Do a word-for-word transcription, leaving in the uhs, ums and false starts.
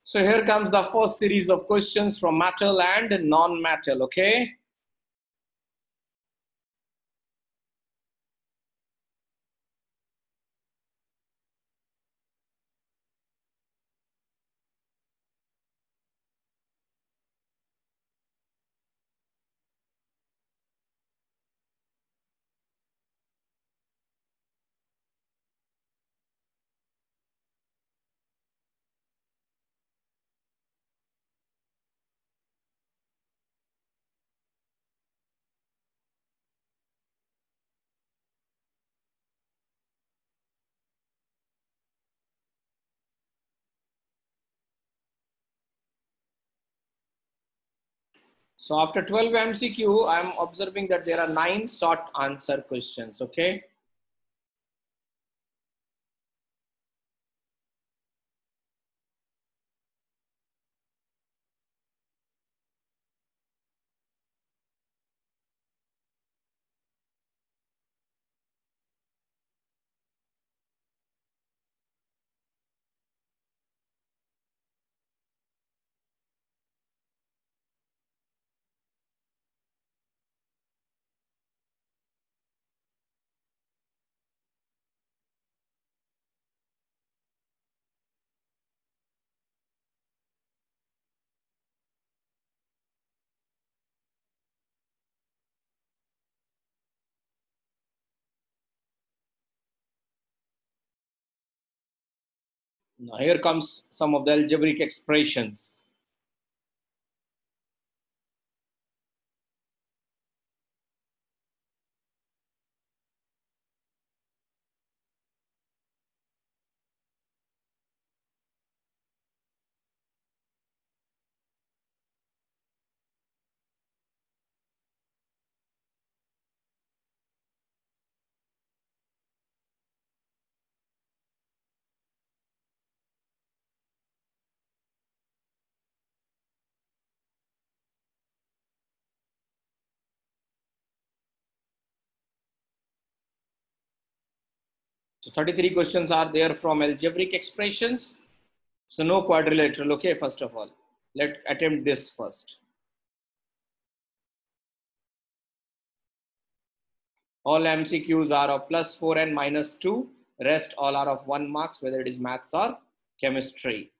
So here comes the first series of questions from metal and non-metal, okay? So after twelve M C Q, I'm observing that there are nine short answer questions, okay? Now here comes some of the algebraic expressions. So thirty-three questions are there from algebraic expressions. So no quadrilateral, okay, first of all. Let's attempt this first. All M C Qs are of plus four and minus two. Rest all are of one marks, whether it is maths or chemistry.